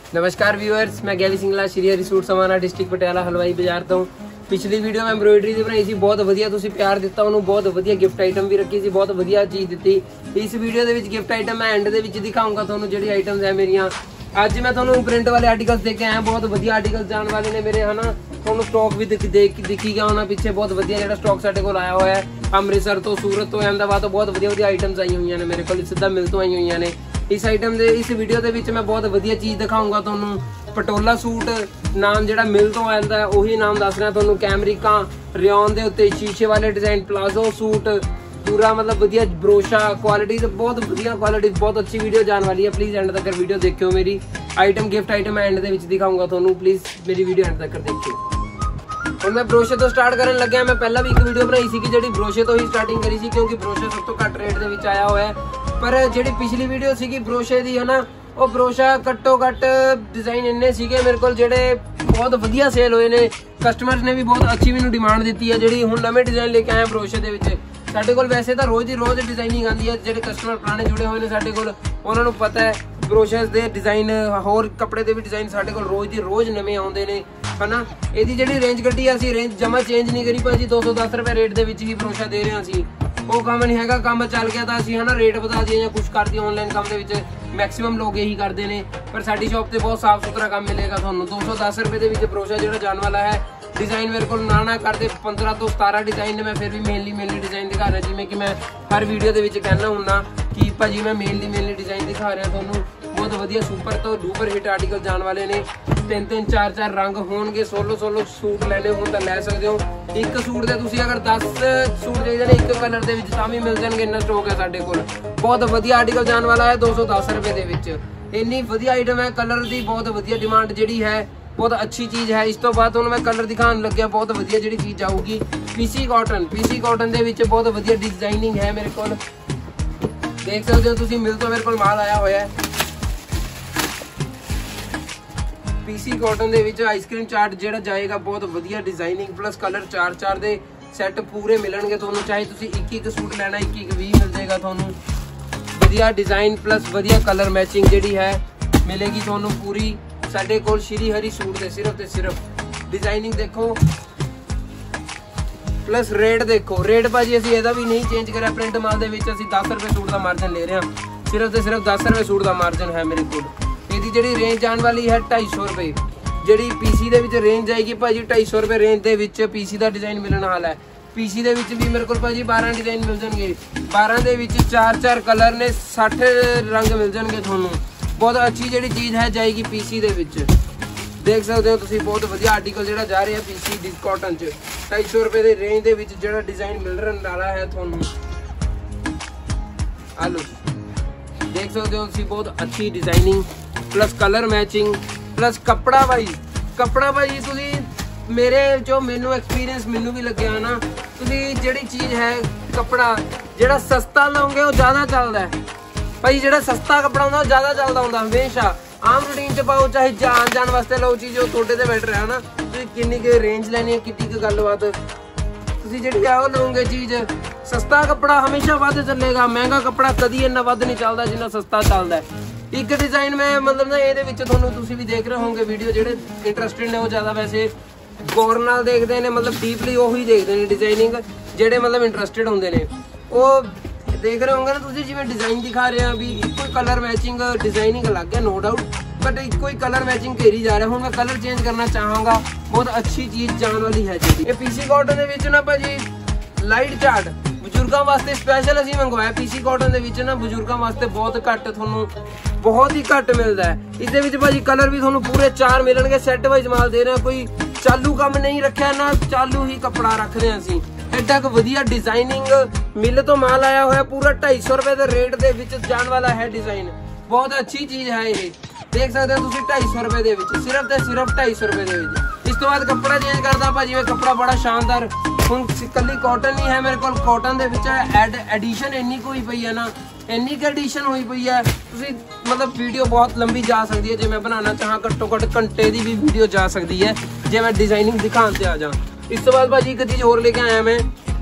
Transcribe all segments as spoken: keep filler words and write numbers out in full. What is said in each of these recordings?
नमस्कार व्यूअर्स, मैं Gaili Singla Shri Hari suit Samana district Patiala Halwai Bazaar तो पिछली वीडियो में एम्ब्रॉयडरी ਦੀ ਬਣਾਈ ਸੀ, ਬਹੁਤ ਵਧੀਆ ਤੁਸੀਂ ਪਿਆਰ ਦਿੱਤਾ, ਉਹਨੂੰ ਬਹੁਤ ਵਧੀਆ ਗਿਫਟ ਆਈਟਮ ਵੀ ਰੱਖੀ ਸੀ, ਬਹੁਤ ਵਧੀਆ ਚੀਜ਼ ਦਿੱਤੀ। ਇਸ ਵੀਡੀਓ ਦੇ ਵਿੱਚ ਗਿਫਟ ਆਈਟਮ ਮੈਂ ਐਂਡ ਦੇ ਵਿੱਚ ਦਿਖਾਉਂਗਾ ਤੁਹਾਨੂੰ ਜਿਹੜੀ ਆਈਟਮਸ ਹੈ ਮੇਰੀਆਂ। ਅੱਜ मैं ਤੁਹਾਨੂੰ ਪ੍ਰਿੰਟ ਵਾਲੇ ਆਰਟੀਕਲਸ ਦੇ ਕੇ ਆਇਆ, ਬਹੁਤ ਵਧੀਆ ਆਰਟੀਕਲ ਜਾਣ ਵਾਲੇ ਨੇ ਮੇਰੇ, ਹਨਾ। ਤੁਹਾਨੂੰ ਸਟਾਕ ਵੀ ਦੇਖ ਦਿਖੀਗਾ ਹੋਣਾ ਪਿੱਛੇ, ਬਹੁਤ ਵਧੀਆ ਜਿਹੜਾ ਸਟਾਕ ਸਾਡੇ ਕੋਲ ਆਇਆ ਹੋਇਆ ਹੈ। ਅੰਮ੍ਰਿਤਸਰ ਤੋਂ, ਸੂਰਤ ਤੋਂ, ਅਹਿਮਦਾਬਾਦ ਤੋਂ ਬਹੁਤ ਵਧੀਆ ਵਧੀਆ ਆਈਟਮਸ ਆਈ ਹੋਈਆਂ ਨੇ ਮੇਰੇ ਕੋਲ, ਸਿੱਧਾ ਮਿਲ ਤੋਂ ਆਈ ਹੋਈਆਂ ਨੇ। इस आइटम दे इस वीडियो दे विच मैं बहुत वधिया चीज़ दिखाऊंगा तुहानू। पटोला सूट नाम जिहड़ा मिल तो आंदा है उही नाम दस रहा तुहानू। कैमरिका रियोन दे उत्ते शीशे वाले डिजाइन, प्लाजो सूट पूरा मतलब वधिया ब्रोशा क्वालिटी, तो बहुत वधिया क्वालिटी, बहुत अच्छी वीडियो जाने वाली है। प्लीज़ एंड तक वीडियो देखियो मेरी। आइटम गिफ्ट आइटम मैं एंड दे विच दिखाऊंगा तुहानू, प्लीज़ मेरी वीडियो एंड तक देखियो। और मैं ब्रोशे तो स्टार्ट करन लग्या। मैं पहला भी एक वीडियो बनाई सी कि जिहड़ी ब्रोशे तो ही स्टार्टिंग करी सी, क्योंकि ब्रोशे सब तो घट रेट दे विच आया होया है। पर जिहड़ी पिछली वीडियो सी ब्रोशे दी है ना, वो ब्रोशा घट्टो घट डिजाइन इन्ने सीगे मेरे को जिहड़े बहुत वधिया सेल होए ने। कस्टमर्स ने भी बहुत अच्छी मैनूं डिमांड दित्ती है। जिहड़ी हुण नवें डिजाइन लेके आए ब्रोशे दे विच साडे कोल वैसे तो रोज़ ही रोज़ डिजाइनिंग आती है। जिहड़े कस्टमर पुराने जुड़े हुए ने साडे कोल, उन्हां नूं पता है ब्रोशेस दे डिजाइन, होर कपड़े दे भी डिजाइन साडे कोल रोज़ दी रोज़ नवें आउंदे ने, है ना। इहदी जिहड़ी रेंज कड्डी है, असीं रेंज जमा चेंज नहीं करी भाजी। दो सौ दस रुपए रेट दे विच ही ब्रोशा दे रहे असीं। वो काम नहीं है, काम चल गया तो असीं है ना रेट बता दिए या कुछ कर दिए। ऑनलाइन काम दे विच मैक्सिमम लोग यही करते हैं, पर साडी शॉप से बहुत साफ सुथरा काम मिलेगा तुहानूं। दो सौ दस रुपए दे विच ब्रोशा जिहड़ा जाने वाला है। डिजाइन मेरे को ना ना करते पंद्रह तो सतारह डिजाइन ने, मैं फिर भी मेनली मेनली डिजाइन दिखा रहा। जिवें कि मैं हर वीडियो के विच कहना हुन्ना कि भाजी मैं मेनली मेनली डिजाइन दिखा रहा तुहानूं। बहुत वधिया सुपर तो डुपर हिट आर्टिकल जाने वाले ने। तीन तीन चार चार रंग होणगे, सोलो सोलो सूट लैने होण तां लै सकदे हो। एक सूट दे तुसीं अगर दस सूट चाहीदे ने एक कलर दे विच तां भी मिल जाणगे, इन्ना स्टॉक है साडे कोल। बहुत वधिया आर्टिकल जाने वाला है दो सौ दस रुपए दे विच। इन्नी वधिया आइटम है, कलर दी बहुत वधिया डिमांड जिहड़ी है, बहुत अच्छी चीज़ है। इस तो बाद तुहानूं मैं कलर दिखाण लग्या, बहुत वधिया जिहड़ी चीज़ आऊगी। पीसी कॉटन, पीसी कॉटन दे विच बहुत वधिया डिजाइनिंग है मेरे कोल, देख सकते हो तुसीं। मिल तो मेरे कोल माल आया होया है। पीसी कॉटन दे विच आइसक्रीम चार्ट जिहड़ा जाएगा, बहुत वधिया डिजाइनिंग प्लस कलर चार चार दे सैट पूरे मिलणगे तुहानूं। चाहे तुसीं एक एक सूट लैना, एक एक भी मिल जाएगा तुहानूं। वधिया डिजाइन प्लस वधिया कलर मैचिंग जिहड़ी है मिलेगी तुहानूं पूरी साडे कोल श्री हरि सूट दे। सिर्फ ते सिर्फ डिजाइनिंग देखो प्लस रेट देखो। रेट भाजी असीं इहदा भी नहीं चेंज करिया। प्रिंट माल दे विच असीं दस रुपए सूट दा मार्जिन ले रहे हां, सिर्फ ते सिर्फ दस रुपए सूट दा मार्जिन है मेरे कोल। ਇਹਦੀ ਜਿਹੜੀ ਰੇਂਜ ਆਉਣ ਵਾਲੀ ਹੈ ਢਾਈ ਸੌ ਰੁਪਏ। ਜਿਹੜੀ ਪੀਸੀ ਦੇ ਵਿੱਚ ਰੇਂਜ ਜਾਏਗੀ ਭਾਜੀ ਢਾਈ ਸੌ ਰੁਪਏ ਰੇਂਜ ਦੇ ਵਿੱਚ ਪੀਸੀ ਦਾ ਡਿਜ਼ਾਈਨ ਮਿਲਣ ਵਾਲਾ ਹੈ। ਪੀਸੀ ਦੇ ਵਿੱਚ ਵੀ ਮੇਰੇ ਕੋਲ ਭਾਜੀ ਬਾਰਾਂ ਡਿਜ਼ਾਈਨ ਮਿਲ ਜਾਣਗੇ। ਬਾਰਾਂ ਦੇ ਵਿੱਚ ਚਾਰ ਚਾਰ ਕਲਰ ਨੇ, ਸੱਠ ਰੰਗ ਮਿਲ ਜਾਣਗੇ ਤੁਹਾਨੂੰ। ਬਹੁਤ ਅੱਛੀ ਜਿਹੜੀ ਚੀਜ਼ ਹੈ ਜਾਏਗੀ ਪੀਸੀ ਦੇ ਵਿੱਚ, ਦੇਖ ਸਕਦੇ ਹੋ ਤੁਸੀਂ। ਬਹੁਤ ਵਧੀਆ ਆਰਟੀਕਲ ਜਿਹੜਾ ਜਾ ਰਿਹਾ ਪੀਸੀ ਦੀ ਕਾਟਨ 'ਚ ਢਾਈ ਸੌ ਰੁਪਏ ਦੇ ਰੇਂਜ ਦੇ ਵਿੱਚ ਜਿਹੜਾ ਡਿਜ਼ਾਈਨ ਮਿਲਣ ਵਾਲਾ ਹੈ ਤੁਹਾਨੂੰ। ਆਲੋ देख सकते हो तुसीं, बहुत अच्छी designing plus colour matching plus कपड़ा भाई। कपड़ा भाई तुसीं मेरे जो मैनू एक्सपीरियंस मैनू भी लग्या ना, तुसीं जिहड़ी चीज़ है कपड़ा जिहड़ा सस्ता लओगे वो ज़्यादा चलदा है भाई। जिहड़ा सस्ता कपड़ा होंदा वो ज़्यादा चलदा होंदा हमेशा। आम रूटीन च पाओ, चाहे जान जान वास्ते लो चीज़, वो तुहाडे ते बैटर है ना। तुसीं किन्नी क रेंज लैनी है, कितनी क गलबात तुसीं जिहड़ी आ लओगे चीज़। सस्ता कपड़ा हमेशा वध चलेगा, महंगा कपड़ा कदी इन्ना वध नहीं चलता जिन्ना सस्ता चलता है। एक डिजाइन में मतलब ना ये भी देख रहे होंगे वीडियो, जो इंटरस्टेड ने वो ज़्यादा वैसे गौर नाल देखते हैं, मतलब डीपली उही देखते हैं डिजाइनिंग। जेडे मतलब इंटरस्टेड होंगे ने वो देख रहे होंगे ना तुसीं, जिवें डिजाइन दिखा रहे हैं भी एक कोई कलर मैचिंग डिजाइनिंग अलग है नो डाउट, बट एक कोई कलर मैचिंग घेरी जा रहा है। हुण मैं कलर चेंज करना चाहांगा, बहुत अच्छी चीज़ जाने वाली है जी। ये पीसी कॉटन दे विच ना भाजी लाइट चार्ट बजुर्गों वास्ते स्पैशल असीं मंगवाया। पीसी कॉटन दे विच ना बजुर्गों वास्ते बहुत घट तुहानूं, बहुत ही घट मिलता है। इस दे विच भाजी कलर भी तुहानूं पूरे चार मिलणगे, सैट वाइज माल दे रहे हैं। कोई चालू काम नहीं रखा ना, चालू ही कपड़ा रखते हैं असीं। एडा क वधिया डिजाइनिंग मिल तो माल आया होया पूरा ढाई सौ रुपए के रेट दे विच जाने वाला है डिजाइन। बहुत अच्छी चीज़ है ये, देख सकते हो तुसीं ढाई सौ रुपए दे विच, सिर्फ ते सिर्फ ढाई सौ रुपए दे विच। इस तो बाद कपड़ा चेंज करदा भाजी मैं, कपड़ा बड़ा शानदार। हुण कल्ली कॉटन नहीं है मेरे कोल, कॉटन दे विच एड एडिशन इन्नी कोई पई है ना, इन्नी क एडिशन हुई पई है तुसीं मतलब वीडियो बहुत लंबी जा सकती है। जे मैं बनाना चाहां घट्टो घट्ट घंटे की भी वीडियो जा सकती है, जे मैं डिजाइनिंग दिखाने से आ जा। इस तो बाद भाजी एक चीज़ होर लेके आया मैं,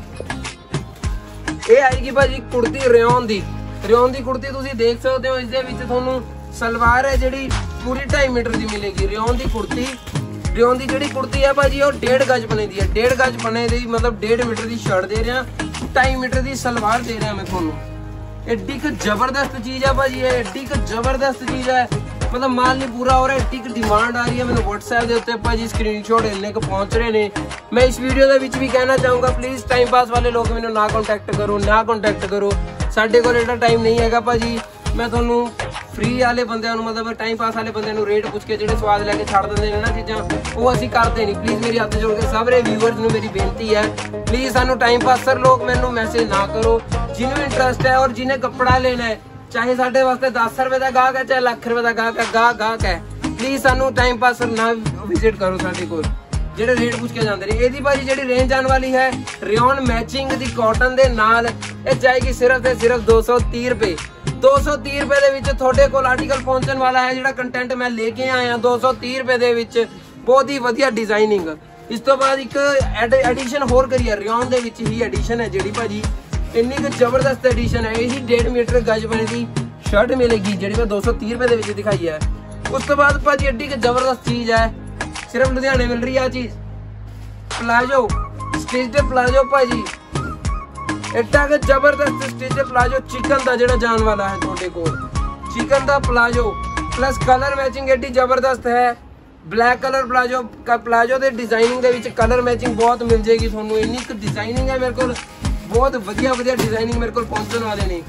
ये आएगी भाजी कुर्ती रेयन दी। रेयन दी कुर्ती तुसीं देख सकते हो। इस दे विच तुहानूं सलवार है जिहड़ी पूरी ढाई मीटर की मिलेगी। रेयन की कुर्ती, रेयन की जी कुर्ती है भाजी वो डेढ़ गज पने की है, डेढ़ गज पने की मतलब डेढ़ मीटर की शर्ट दे रहा, ढाई मीटर की सलवार दे रहा मैं थोनू। एड्डी क जबरदस्त चीज है भाजी, एड्डी क जबरदस्त चीज है, मतलब माल नहीं पूरा हो रहा है, एड्डी क डिमांड आ रही है। मैंने व्हाट्सएप के उत्ते भाजी स्क्रीनशॉट इन्ने क पहुंच रहे ने। मैं इस वीडियो के विच भी कहना चाहूँगा प्लीज टाइम पास वाले लोग मैंने ना कॉन्टैक्ट करो, ना कॉन्टैक्ट करो, साडे कोल एडा टाइम नहीं है भाजी। मैं थोनू फ्री वाले बंदे मतलब टाइम पास वाले बंदे रेट पुछ के जो स्वाद लैके छड़ देंगे ना चीज़ा वो असीं करते नहीं। प्लीज़ मेरी हथ जोड़ के सारे व्यूअर्स नूं मेरी बेनती है, प्लीज़ सानू टाइम पासर लोग मैनू मैसेज ना करो। जिन्हें इंटरस्ट है और जिन्हें कपड़ा लेना है, चाहे साढ़े वास्ते दस रुपए का गाहक है चाहे लख रुपए का गाहक है, गाह गाहक है, प्लीज़ सानू टाइम पासर ना विजिट करो साडे कोल जेडे रेट पुछ के जाते हैं। यदी भाजी जी रेंज आने वाली है रेयन मैचिंग की कॉटन के नाल ये जाएगी सिर्फ ते सिर्फ दो सौ तीह रुपए। दो सौ तीह रुपए के थोड़े को आर्टिकल पहुंचने वाला है, जो कंटेंट मैं लेके आया दो सौ तीह रुपए के बहुत ही वधिया डिजाइनिंग। इस तो बाद एक एडिशन होर करिए रेयन दे विच ही एडिशन है जी भाजी, इन्नी क जबरदस्त एडिशन है। यही डेढ़ मीटर गज बने की शर्ट मिलेगी जी मैं दो सौ तीह रुपए के दिखाई है। उस तो बाद भाजी एड्डी क जबरदस्त चीज है, सिर्फ लुधियाने मिल रही है चीज, प्लाजो स्टिच्ड प्लाजो भाजी, एड्डा क जबरदस्त स्टिच्ड प्लाजो चिकन का जो जान वाला है थोड़े को, चिकन का प्लाजो प्लस कलर मैचिंग एड्डी जबरदस्त है। ब्लैक कलर प्लाजो का प्लाजो के डिजाइनिंग के विच कलर मैचिंग बहुत मिल जाएगी थोनू, इन्नी क डिजाइनिंग है मेरे को, बहुत वधिया वधिया डिजाइनिंग मेरे को पहुंचने वाले ने।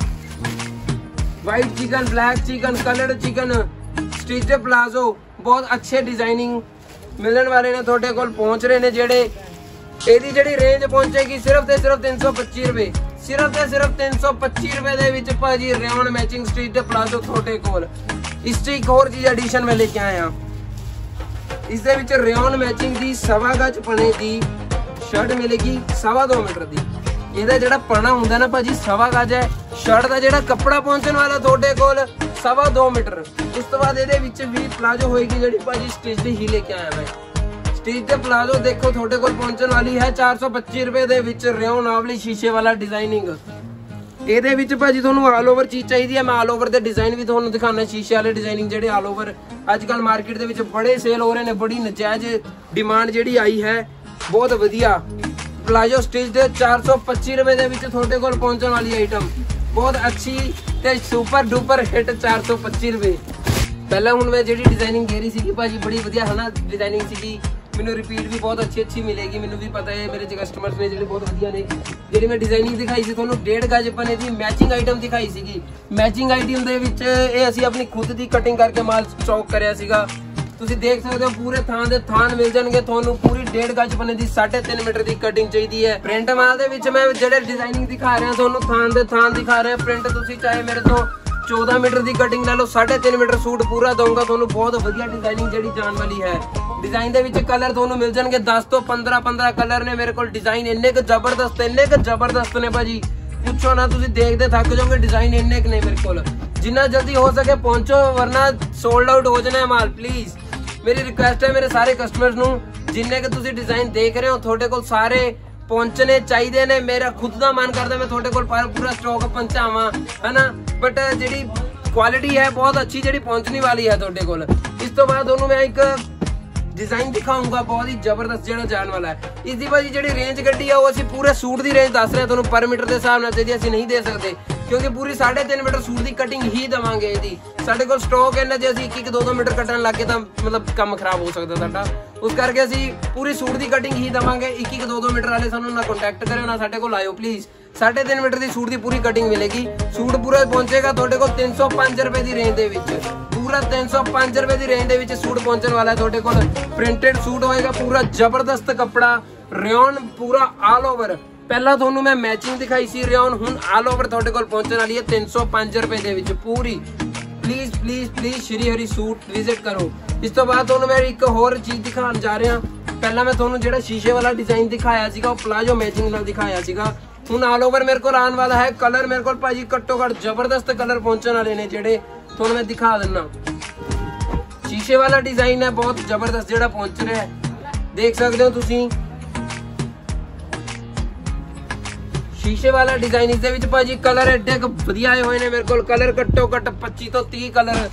White chikan, black chikan, coloured chikan, stitched palazzo, बहुत अच्छे डिजाइनिंग मिलने वाले ने थोड़े को पहुंच रहे ने। जेडे एदी जेडी रेंज पहुंचेगी सिर्फ ते सिर्फ तीन सौ पच्ची रुपए, सिर्फ ते सिर्फ तीन सौ पच्ची रुपए दे विच भाजी रेयन मैचिंग स्टिच्ड प्लाजो थोड़े कोल। इस च एक और चीज एडिशन में लेके आया, इस दे विच रेयन मैचिंग दी सवा गज पने की शर्ट मिलेगी सवा दो मीटर दी। ਇਹਦਾ ਜਿਹੜਾ ਪਣਾ ਹੁੰਦਾ ਨਾ ਭਾਜੀ सवा गज है, शर्ट का ਜਿਹੜਾ कपड़ा पहुंचने वाला ਤੁਹਾਡੇ ਕੋਲ सवा दो मीटर। ਉਸ ਤੋਂ ਬਾਅਦ ਇਹਦੇ ਵਿੱਚ ਵੀ ਪਲਾਜੋ ਹੋਏਗੀ ਜਿਹੜੀ ਭਾਜੀ ਸਟਿਚਡ ਹੀ ਲੈ ਕੇ ਆਇਆ ਮੈਂ। ਸਟਿਚਡ ਪਲਾਜੋ ਦੇਖੋ ਤੁਹਾਡੇ ਕੋਲ ਪਹੁੰਚਣ ਵਾਲੀ ਹੈ चार सौ पच्ची ਰੁਪਏ ਦੇ ਵਿੱਚ ਰਿਓਨ ਆਵਲੀ ਸ਼ੀਸ਼ੇ ਵਾਲਾ ਡਿਜ਼ਾਈਨਿੰਗ। ਇਹਦੇ ਵਿੱਚ ਭਾਜੀ ਤੁਹਾਨੂੰ ਆਲ ਓਵਰ ਚੀਜ਼ ਚਾਹੀਦੀ ਹੈ, ਮੈਂ ਆਲ ਓਵਰ ਦੇ ਡਿਜ਼ਾਈਨ ਵੀ ਤੁਹਾਨੂੰ ਦਿਖਾਉਣਾ, ਸ਼ੀਸ਼ੇ ਵਾਲੇ ਡਿਜ਼ਾਈਨਿੰਗ ਜਿਹੜੇ ਆਲ ਓਵਰ ਅੱਜ ਕੱਲ ਮਾਰਕੀਟ ਦੇ ਵਿੱਚ ਬੜੇ ਸੇਲ ਹੋ ਰਹੇ ਨੇ, ਬੜੀ ਨਜਾਇਜ਼ ਡਿਮਾਂਡ ਜਿਹੜੀ ਆਈ ਹੈ, ਬਹੁਤ ਵਧੀਆ। प्लाजो स्टिच चार सौ पच्ची रुपए के थोड़े को पहुंचने वाली आइटम बहुत अच्छी ते सुपर डुपर हिट चार सौ पच्ची रुपए। पहले हूँ मैं जी डिजाइनिंग कह रही थी भाजी बड़ी वधिया है ना डिजाइनिंग सी, मैंने रिपीट भी बहुत अच्छी अच्छी मिलेगी, मैंने भी पता है मेरे जो कस्टमर्स ने जो बहुत वधिया ने। जी मैं डिजाइनिंग दिखाई थी थोड़ा डेढ़ गज पने की मैचिंग आइटम दिखाई सी, मैचिंग आइटम के असी अपनी खुद की कटिंग करके माल स्टॉक कराया सीगा। ਤੁਸੀਂ ਦੇਖ ਸਕਦੇ ਹੋ ਪੂਰੇ ਥਾਂ ਦੇ ਥਾਨ ਮਿਲ ਜਾਣਗੇ ਤੁਹਾਨੂੰ, ਪੂਰੀ डेढ़ गज पने ਦੀ साढ़े तीन मीटर ਦੀ ਕਟਿੰਗ ਚਾਹੀਦੀ ਹੈ। ਪ੍ਰਿੰਟ ਮਾਲ ਦੇ ਵਿੱਚ ਮੈਂ ਜਿਹੜੇ ਡਿਜ਼ਾਈਨਿੰਗ ਦਿਖਾ ਰਿਹਾ ਤੁਹਾਨੂੰ ਥਾਨ ਦੇ ਥਾਨ ਦਿਖਾ ਰਿਹਾ, ਪ੍ਰਿੰਟ ਤੁਸੀਂ ਚਾਹੇ ਮੇਰੇ ਤੋਂ चौदह मीटर की कटिंग ले लो, साढ़े तीन मीटर सूट पूरा दूंगा ਤੁਹਾਨੂੰ बहुत वधिया डिजाइनिंग ਜਿਹੜੀ ਜਾਣ ਵਾਲੀ ਹੈ। डिजाइन ਦੇ ਵਿੱਚ ਕਲਰ ਤੁਹਾਨੂੰ ਮਿਲ ਜਾਣਗੇ दस ਤੋਂ पंद्रह पंद्रह ਕਲਰ ਨੇ ਮੇਰੇ ਕੋਲ। डिजाइन ਇੰਨੇ ਕੁ ਜ਼ਬਰਦਸਤ ਇੰਨੇ ਕੁ ਜ਼ਬਰਦਸਤ ਨੇ ਭਾਜੀ ਪੁੱਛੋ ਨਾ, ਤੁਸੀਂ ਦੇਖਦੇ ਥੱਕ ਜਾਓਗੇ। डिजाइन ਇੰਨੇ ਕੁ ਨੇ ਮੇਰੇ ਕੋਲ, ਜਿੰਨਾ ਜਲਦੀ ਹੋ ਸਕੇ ਪਹੁੰਚੋ ਵਰਨਾ सोल्ड आउट हो जाना है माल। प्लीज मेरी रिक्वेस्ट है मेरे सारे कस्टमर्स नूं, जिन्ने के तुसी डिजाइन देख रहे हो थोड़े कोल सारे पहुंचने चाहिए ने। मेरा खुद का मन करता मैं थोड़े कोल पूरा स्टॉक पहुंचावां है ना, बट जी क्वालिटी है बहुत अच्छी जी पहुंचने वाली है थोड़े कोल। इस तो बाद दोनों मैं एक डिजाइन दिखाऊंगा बहुत ही जबरदस्त जो जाने वाला है। इसकी भाजी जी रेंज कड्डी है वो असी पूरे सूट की रेंज दस रहे हैं पर मीटर के हिसाब नाल जी असी नहीं दे सकते, क्योंकि पूरी साढ़े तीन मीटर सूट की कटिंग ही देवांगे। यदि साढ़े कोल स्टॉक है ना जे असी एक एक दो दो मीटर कटन लग गए तो मतलब काम खराब हो सकता साडा, उस करके असी पूरी सूट की कटिंग ही देवांगे। एक एक दो दो मीटर वाले सानू ना कॉन्टैक्ट करो ना साडे कोल आयो प्लीज। साढ़े तीन मीटर की सूट की पूरी कटिंग मिलेगी, सूट पूरा पहुंचेगा थोड़े को तीन सौ पांच रुपए की रेंज के पूरा तीन सौ पांच रुपए की रेंज के सूट पहुंचने वाला है थोड़े को। प्रिंटेड सूट होएगा पूरा जबरदस्त कपड़ा रेयन पूरा ऑल ओवर। पहला थोनू मैं मैचिंग दिखाई सी रेयन, हुण ऑल ओवर थोड़े को पहुंचने वाली है तीन सौ पांच रुपए के पूरी। Please please please Shri Hari suit visit करो। इस तो बाद थोनू मैं एक होर चीज दिखाने जा रहा। पहला मैं थोनू जेड़ा शीशे वाला डिजाइन दिखाया सीगा वो प्लाजो मैचिंग नाल दिखाया सीगा, हुण ऑल ओवर मेरे को आने वाला है। कलर मेरे को भाजी घट्टो घट जबरदस्त कलर पहुंचने वाले ने जेड़े थोनू मैं दिखा देना। शीशे वाला डिजाइन है बहुत जबरदस्त जेड़ा पहुंच रहा है, देख सकते हो तुसी शीशे वाला डिजाइन। इस भाजी कलर एडे वधिया आए हुए ने मेरे को, कलर घट्टो घट पच्चीस तो तीस कलर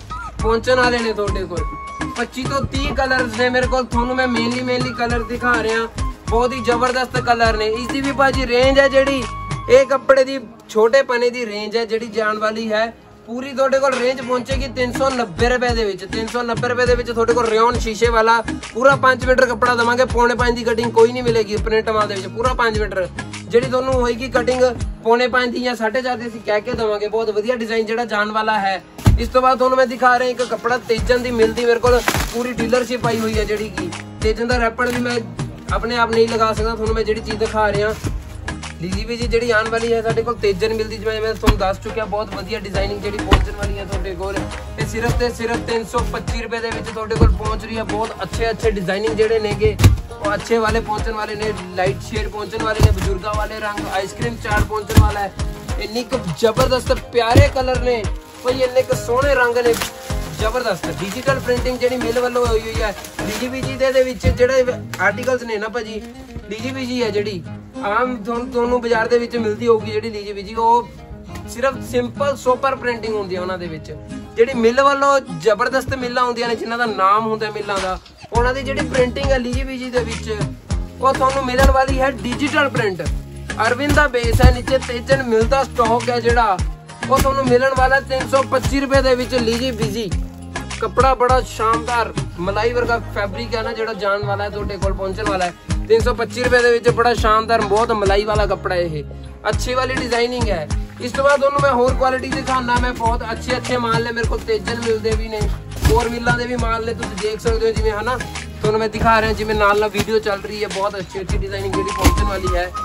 ਪਹੁੰਚਣ ਵਾਲੇ ਨੇ ਤੁਹਾਡੇ ਕੋਲ। ਪੱਚੀ ਤੋਂ ਤੀਹ ਕਲਰਸ ਨੇ ਮੇਰੇ ਕੋਲ, ਤੁਹਾਨੂੰ ਮੈਂ ਮੇਨਲੀ ਮੇਨਲੀ ਕਲਰ ਦਿਖਾ ਰਿਹਾ, ਬਹੁਤ ਹੀ ਜ਼ਬਰਦਸਤ ਕਲਰ ਨੇ। ਇਸ ਦੀ ਵੀ ਭਾਜੀ ਰੇਂਜ ਹੈ ਜਿਹੜੀ, ਇਹ ਕੱਪੜੇ ਦੀ ਛੋਟੇ ਪਨੇ ਦੀ ਰੇਂਜ ਹੈ ਜਿਹੜੀ ਜਾਣ ਵਾਲੀ ਹੈ। ਪੂਰੀ ਤੁਹਾਡੇ ਕੋਲ ਰੇਂਜ ਪਹੁੰਚੇਗੀ ਤਿੰਨ ਸੌ ਨੱਬੇ ਰੁਪਏ ਦੇ ਵਿੱਚ। ਤਿੰਨ ਸੌ ਨੱਬੇ ਰੁਪਏ ਦੇ ਵਿੱਚ ਤੁਹਾਡੇ ਕੋਲ ਰਿਓਨ ਸ਼ੀਸ਼ੇ ਵਾਲਾ ਪੂਰਾ ਪੰਜ ਮੀਟਰ ਕੱਪੜਾ ਦਵਾਂਗੇ। ਪੌਣੇ ਪੰਜ ਦੀ ਕਟਿੰਗ ਕੋਈ ਨਹੀਂ ਮਿਲੇਗੀ ਪ੍ਰਿੰਟ ਮਾਲ ਦੇ ਵਿੱਚ, ਪੂਰਾ ਪੰਜ ਮੀਟਰ ਜਿਹੜੀ ਤੁਹਾਨੂੰ ਹੋਏਗੀ ਕਟਿੰਗ ਪੌਣੇ ਪੰਜ ਦੀ ਜਾਂ ਸਾਢੇ ਚਾਰ ਦੀ ਅਸੀਂ ਕਹਿ ਕੇ ਦਵਾਂਗੇ। ਬਹੁਤ ਵਧੀਆ ਡਿਜ਼ਾਈਨ ਜਿਹੜਾ ਜਾਣ ਵਾਲਾ ਹੈ। ਇਸ ਤੋਂ ਬਾਅਦ ਤੁਹਾਨੂੰ ਮੈਂ ਦਿਖਾ ਰਿਹਾ ਇੱਕ ਕੱਪੜਾ ਤੇਜਨ ਦੀ ਮਿਲਦੀ ਮੇਰੇ ਕੋਲ ਪੂਰੀ ਡੀਲਰਸ਼ਿਪ ਆਈ ਹੋਈ ਹੈ, ਜਿਹੜੀ ਕਿ ਤੇਜਨ ਦਾ ਰੈਪਰ ਵੀ ਮੈਂ ਆਪਣੇ ਆਪ ਨਹੀਂ ਲਗਾ ਸਕਦਾ। ਤੁਹਾਨੂੰ ਮੈਂ ਜਿਹੜੀ ਚੀਜ਼ ਦਿਖਾ ਰਿਹਾ ਲੀਜੀ ਵੀ ਜੀ ਜਿਹੜੀ ਆਉਣ ਵਾਲੀ ਹੈ ਸਾਡੇ ਕੋਲ ਤੇਜਨ ਮਿਲਦੀ, ਜਿਵੇਂ ਮੈਂ ਤੁਹਾਨੂੰ ਦੱਸ ਚੁੱਕਿਆ ਬਹੁਤ ਵਧੀਆ ਡਿਜ਼ਾਈਨਿੰਗ ਜਿਹੜੀ ਪਹੁੰਚਣ ਵਾਲੀ ਹੈ ਤੁਹਾਡੇ ਕੋਲ। ਇਹ ਸਿਰਫ ਤੇ ਸਿਰਫ ਤਿੰਨ ਸੌ ਪੱਚੀ ਰੁਪਏ ਦੇ ਵਿੱਚ ਤੁਹਾਡੇ ਕੋਲ ਪਹੁੰਚ ਰਹੀ ਹੈ। ਬਹੁਤ ਅੱਛੇ ਅੱਛੇ ਡਿਜ਼ਾਈਨਿੰਗ ਜਿਹੜੇ ਨੇਗੇ ਉਹ ਅੱਛੇ ਵਾਲੇ ਪਹੁੰਚਣ ਵਾਲੇ ਨੇ, ਲਾਈਟ ਸ਼ੇਡ ਪਹੁੰਚਣ ਵਾਲੇ ਨੇ, ਬਜ਼ੁਰਗਾਂ ਵਾਲੇ ਰੰਗ, ਆਈਸਕ੍ਰੀਮ ਚਾਟ ਪਹੁੰਚਣ ਵਾਲਾ ਹੈ। ਇੰਨੀ ਕੁ ਜ਼ਬਰਦਸਤ ਪਿਆਰੇ ਕਲਰ ਨੇ ਭਾਈ, ਇੰਨੇ ਕੁ ਸੋਹਣੇ ਰੰਗ ਨੇ ਜ਼ਬਰਦਸਤ। ਡਿਜੀਟਲ ਪ੍ਰਿੰਟਿੰਗ ਜਿਹੜੀ ਮਿਲ ਵੱਲੋਂ ਹੋਈ ਹੋਈ ਹੈ। ਡੀਜੀਬੀਜੀ ਦੇ ਵਿੱਚ ਜਿਹੜੇ ਆਰਟੀਕਲਸ ਨੇ ਨਾ ਭਾਜੀ, ਡੀਜੀਬੀਜੀ ਹੈ ਜਿਹੜੀ ਆਮ ਤੁਹਾਨੂੰ ਬਾਜ਼ਾਰ ਦੇ ਵਿੱਚ ਮਿਲਦੀ ਹੋਊਗੀ ਜਿਹੜੀ ਡੀਜੀਬੀਜੀ, ਉਹ ਸਿਰਫ ਸਿੰਪਲ ਸੋਪਰ ਪ੍ਰਿੰਟਿੰਗ ਹੁੰਦੀ ਹੈ ਉਹਨਾਂ ਦੇ ਵਿੱਚ। ਜਿਹੜੀ ਮਿਲ ਵੱਲੋਂ ਜ਼ਬਰਦਸਤ ਮਿਲਾਂ ਹੁੰਦੀਆਂ ਨੇ ਜਿਨ੍ਹਾਂ ਦਾ ਨਾਮ ਹੁੰਦਾ ਮਿਲਾਂ ਦਾ, ਉਹਨਾਂ ਦੀ ਜਿਹੜੀ ਪ੍ਰਿੰਟਿੰਗ ਹੈ ਡੀਜੀਬੀਜੀ ਦੇ ਵਿੱਚ ਉਹ ਤੁਹਾਨੂੰ ਮਿਲਣ ਵਾਲੀ ਹੈ ਡਿਜੀਟਲ ਪ੍ਰਿੰਟ। ਅਰਵਿੰਦ ਦਾ ਬੇਸ ਹੈ, ਨੀਚੇ ਤੇਜਨ ਮਿਲਦਾ ਸਟਾਕ ਹੈ ਜਿਹੜਾ ਉਹ ਤੁਹਾਨੂੰ ਮਿਲਣ ਵਾਲਾ ਤਿੰਨ ਸੌ ਪੱਚੀ ਰੁਪਏ ਦੇ ਵਿੱਚ। ਲੀਜੀ ਬਿਜੀ ਕੱਪੜਾ ਬੜਾ ਸ਼ਾਨਦਾਰ ਮਲਾਈ ਵਰਗਾ ਫੈਬਰਿਕ ਹੈ ਨਾ ਜਿਹੜਾ ਜਾਣ ਵਾਲਾ ਹੈ ਤੁਹਾਡੇ ਕੋਲ ਪਹੁੰਚਣ ਵਾਲਾ ਹੈ ਤਿੰਨ ਸੌ ਪੱਚੀ ਰੁਪਏ ਦੇ ਵਿੱਚ। ਬੜਾ ਸ਼ਾਨਦਾਰ ਬਹੁਤ ਮਲਾਈ ਵਾਲਾ ਕੱਪੜਾ ਇਹ, ਅੱਛੀ ਵਾਲੀ ਡਿਜ਼ਾਈਨਿੰਗ ਹੈ। ਇਸ ਤੋਂ ਬਾਅਦ ਤੁਹਾਨੂੰ ਮੈਂ ਹੋਰ ਕੁਆਲਿਟੀ ਦਿਖਾਉਣਾ, ਮੈਂ ਬਹੁਤ ਅੱਛੇ ਅੱਛੇ ਮਾਲ ਨੇ ਮੇਰੇ ਕੋਲ, ਤੇਜਨ ਮਿਲਦੇ ਵੀ ਨੇ, ਹੋਰ ਮਿਲਾਂ ਦੇ ਵੀ ਮਾਲ ਨੇ, ਤੁਸੀਂ ਦੇਖ ਸਕਦੇ ਹੋ ਜਿਵੇਂ ਹਨਾ ਤੁਹਾਨੂੰ ਮੈਂ ਦਿਖਾ ਰਿਹਾ, ਜਿਵੇਂ ਨਾਲ ਨਾਲ ਵੀਡੀਓ ਚੱਲ ਰਹੀ ਹੈ। ਬਹੁਤ ਅੱਛੀ ਅੱਛੀ ਡਿਜ਼ਾਈਨਿੰਗ ਜਿਹੜੀ ਪਹੁੰਚਣ ਵਾਲੀ ਹੈ।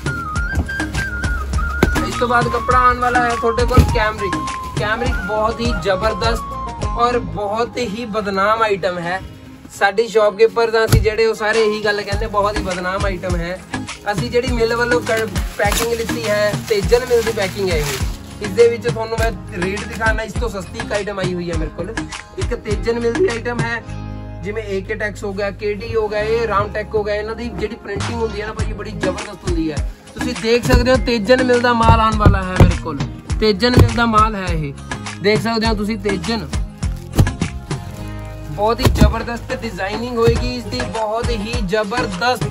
ਇਸ ਤੋਂ ਬਾਅਦ ਕੱਪੜਾ ਆਉਣ ਵਾਲਾ ਹੈ ਤੁਹਾਡੇ ਕੋਲ ਕੈਮਰਿਕ। ਕੈਮਰਿਕ ਬਹੁਤ ਹੀ ਜ਼ਬਰਦਸਤ ਔਰ ਬਹੁਤ ਹੀ ਬਦਨਾਮ ਆਈਟਮ ਹੈ। ਸਾਡੀ ਸ਼ੌਪਕੀਪਰ ਦਾ ਅਸੀਂ ਜਿਹੜੇ ਉਹ ਸਾਰੇ ਇਹੀ ਗੱਲ ਕਹਿੰਦੇ ਬਹੁਤ ਹੀ ਬਦਨਾਮ ਆਈਟਮ ਹੈ। ਅਸੀਂ ਜਿਹੜੀ ਮਿਲ ਵੱਲੋਂ ਪੈਕਿੰਗ ਲਿੱਤੀ ਹੈ, ਤੇਜਨ ਮਿਲ ਦੀ ਪੈਕਿੰਗ ਹੈ ਇਹ। ਇਸ ਦੇ ਵਿੱਚ ਤੁਹਾਨੂੰ ਮੈਂ ਰੇਟ ਦਿਖਾਣਾ, ਇਸ ਤੋਂ ਸਸਤੀ ਇੱਕ ਆਈਟਮ ਆਈ ਹੋਈ ਹੈ ਮੇਰੇ ਕੋਲ। ਇੱਕ ਤੇਜਨ ਮਿਲ ਦੀ ਆਈਟਮ ਹੈ, ਜਿਵੇਂ ਏਕੇ ਟੈਕਸ ਹੋ ਗਿਆ, ਕੇਡੀ ਹੋ ਗਿਆ, ਇਹ ਰਾਮ ਟੈਕ ਹੋ ਗਿਆ, ਇਹਨਾਂ ਦੀ ਜਿਹੜੀ ਪ੍ਰਿੰਟਿੰਗ ਹੁੰਦੀ ਹੈ ਨਾ ਭਾਜੀ ਬੜੀ ਜ਼ਬਰਦਸਤ ਹੁੰਦੀ ਹੈ। ਤੁਸੀਂ ਦੇਖ ਸਕਦੇ ਹੋ ਤੇਜਨ ਮਿਲ ਦਾ ਮਾਲ ਆਉਣ ਵਾਲਾ ਹੈ ਮੇਰੇ ਕੋਲ। ਤੇਜਨ ਮਿਲ ਦਾ ਮਾਲ ਹੈ ਇਹ, ਦੇਖ ਸਕਦੇ ਹੋ ਤੁਸੀਂ ਤੇਜਨ। बहुत ही जबरदस्त डिजाइनिंग होएगी इसकी, बहुत ही जबरदस्त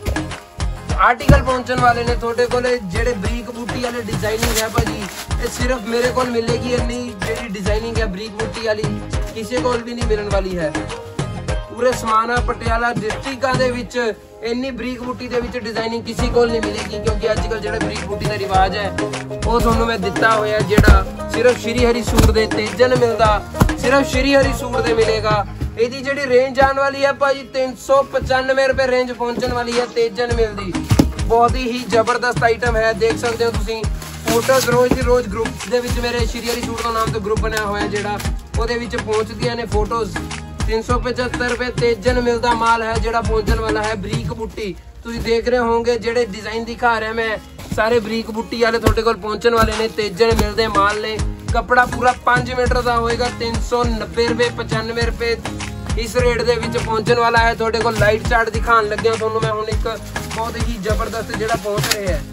आर्टिकल पहुंचने वाले ने थोड़े कोले जेड़े ब्रीक बूटी वाले डिजाइनिंग है भाजी, ये सिर्फ मेरे को मिलेगी। इन्नी जेड़ी डिजाइनिंग है ब्रीक बूटी वाली किसी को भी नहीं मिलने वाली है। पूरे समाना पटियाला डिस्ट्रिक्ट दे विच इन्नी ब्रीक बूटी दे विच डिजाइनिंग किसी को नहीं मिलेगी, क्योंकि अजकल जेड़ा ब्रीक बूटी का रिवाज है वो तुहानू मैं दिता होया। जेड़ा सिर्फ श्री हरि सूट दे तेजन मिलदा, सिर्फ श्री हरि सूट दे मिलेगा। ਇਹਦੀ ਜਿਹੜੀ ਰੇਂਜ ਆਉਣ ਵਾਲੀ ਹੈ ਭਾਜੀ ਤਿੰਨ ਸੌ ਪਚਾਨਵੇਂ ਰੁਪਏ ਰੇਂਜ ਪਹੁੰਚਣ ਵਾਲੀ ਹੈ ਤੇਜਨ ਮਿਲਦੀ। ਬਹੁਤ ਹੀ ਜ਼ਬਰਦਸਤ ਆਈਟਮ ਹੈ, ਦੇਖ ਸਕਦੇ ਹੋ ਤੁਸੀਂ। ਫੋਟੋਜ਼ ਰੋਜ਼ ਦੀ ਰੋਜ਼ ਗਰੁੱਪ ਦੇ ਵਿੱਚ ਮੇਰੇ ਸ਼੍ਰੀ ਹਰੀ ਸੂਟ ਦਾ ਨਾਮ ਤੋਂ ਗਰੁੱਪ ਬਣਿਆ ਹੋਇਆ ਜਿਹੜਾ ਉਹਦੇ ਵਿੱਚ ਪਹੁੰਚਦੀਆਂ ਨੇ ਫੋਟੋਜ਼। ਤਿੰਨ ਸੌ ਪਚੱਤਰ ਰੁਪਏ ਤੇਜਨ ਮਿਲਦਾ ਮਾਲ ਹੈ ਜਿਹੜਾ ਪਹੁੰਚਣ ਵਾਲਾ ਹੈ। ਬਰੀਕ ਬੁੱਟੀ ਤੁਸੀਂ ਦੇਖ ਰਹੇ ਹੋਵੋਗੇ, ਜਿਹੜੇ ਡਿਜ਼ਾਈਨ ਦਿਖਾ ਰਿਹਾ ਮੈਂ ਸਾਰੇ ਬਰੀਕ ਬੁੱਟੀ ਵਾਲੇ ਤੁਹਾਡੇ ਕੋਲ ਪਹੁੰਚਣ ਵਾਲੇ ਨੇ। ਤੇਜਨ ਮਿਲਦੇ ਮਾਲ ਨੇ। ਕੱਪੜਾ ਪੂਰਾ ਪੰਜ ਮੀਟਰ ਦਾ ਹੋਏਗਾ। ਤਿੰਨ ਸੌ ਨੱਬੇ ਰੁਪਏ ਪਚਾਨਵੇਂ ਰੁਪਏ ਇਸ ਰੇਟ ਦੇ ਵਿੱਚ ਪਹੁੰਚਣ ਵਾਲਾ ਹੈ ਤੁਹਾਡੇ ਕੋਲ। ਲਾਈਟ ਚਾਰਟ ਦਿਖਾਉਣ ਲੱਗਿਆ ਤੁਹਾਨੂੰ ਮੈਂ ਹੁਣ ਇੱਕ ਬਹੁਤ ਹੀ ਜ਼ਬਰਦਸਤ ਜਿਹੜਾ ਪਹੁੰਚ ਰਿਹਾ ਹੈ।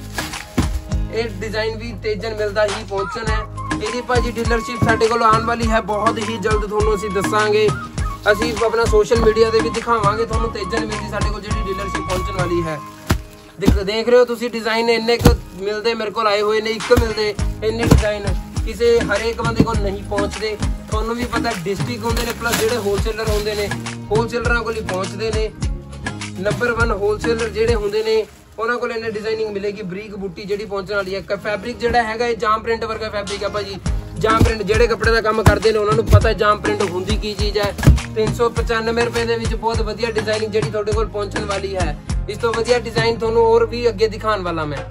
ਇਹ ਡਿਜ਼ਾਈਨ ਵੀ ਤੇਜਨ ਮਿਲਦਾ ਹੀ ਪਹੁੰਚਣ ਹੈ। ਇਹਦੀ ਭਾਜੀ ਡੀਲਰਸ਼ਿਪ ਸਾਡੇ ਕੋਲ ਆਉਣ ਵਾਲੀ ਹੈ ਬਹੁਤ ਹੀ ਜਲਦ, ਤੁਹਾਨੂੰ ਅਸੀਂ ਦੱਸਾਂਗੇ। ਅਸੀਂ ਆਪਣਾ ਸੋਸ਼ਲ ਮੀਡੀਆ ਤੇ ਵੀ ਦਿਖਾਵਾਂਗੇ ਤੁਹਾਨੂੰ ਤੇਜਨ ਮਿਲਦੀ ਸਾਡੇ ਕੋਲ ਜਿਹੜੀ ਡੀਲਰਸ਼ਿਪ ਪਹੁੰਚਣ ਵਾਲੀ ਹੈ। ਦੇਖ ਦੇਖ ਰਹੇ ਹੋ ਤੁਸੀਂ ਡਿਜ਼ਾਈਨ ਇੰਨੇ ਕੁ ਮਿਲਦੇ ਮੇਰੇ ਕੋਲ ਆਏ ਹੋਏ ਨੇ, ਇੱਕ ਮਿਲਦੇ ਇੰਨੇ ਡਿਜ਼ਾਈਨ ਕਿਸੇ ਹਰੇਕ ਬੰਦੇ ਕੋਲ ਨਹੀਂ ਪਹੁੰਚਦੇ। ਤੁਹਾਨੂੰ ਵੀ ਪਤਾ ਡਿਸਟ੍ਰਿਕਟ ਹੁੰਦੇ ਨੇ, ਪਲੱਸ ਜਿਹੜੇ ਹੋਲਸੇਲਰ ਹੁੰਦੇ ਨੇ ਹੋਲਸੇਲਰਾਂ ਕੋਲ ਹੀ ਪਹੁੰਚਦੇ ਨੇ। ਨੰਬਰ ਵਨ ਹੋਲਸੇਲਰ ਜਿਹੜੇ ਹੁੰਦੇ ਨੇ ਉਹਨਾਂ ਕੋਲ ਇਹਨੇ ਡਿਜ਼ਾਈਨਿੰਗ ਮਿਲੇਗੀ। ਬਰੀਕ ਬੂਟੀ ਜਿਹੜੀ ਪਹੁੰਚਣ ਵਾਲੀ ਹੈ। ਫੈਬਰਿਕ ਜਿਹੜਾ ਹੈਗਾ ਇਹ ਜਾਮ ਪ੍ਰਿੰਟ ਵਰਗਾ ਫੈਬਰਿਕ ਹੈ ਭਾਜੀ। ਜਾਮ ਪ੍ਰਿੰਟ ਜਿਹੜੇ ਕੱਪੜੇ ਦਾ ਕੰਮ ਕਰਦੇ ਨੇ ਉਹਨਾਂ ਨੂੰ ਪਤਾ ਜਾਮ ਪ੍ਰਿੰਟ ਹੁੰਦੀ ਕੀ ਚੀਜ਼ ਹੈ। ਤਿੰਨ ਸੌ ਪਚਾਨਵੇਂ ਰੁਪਏ ਦੇ ਵਿੱਚ ਬਹੁਤ ਵਧੀਆ ਡਿਜ਼ਾਈਨਿੰਗ ਜਿਹੜੀ ਤੁਹਾਡੇ ਕੋਲ ਪਹੁੰਚਣ ਵਾਲੀ ਹੈ। ਇਸ ਤੋਂ ਵਧੀਆ ਡਿਜ਼ਾਈਨ ਤੁਹਾਨੂੰ ਹੋਰ ਵੀ ਅੱਗੇ ਦਿਖਾਉਣ ਵਾਲਾ ਮੈਂ।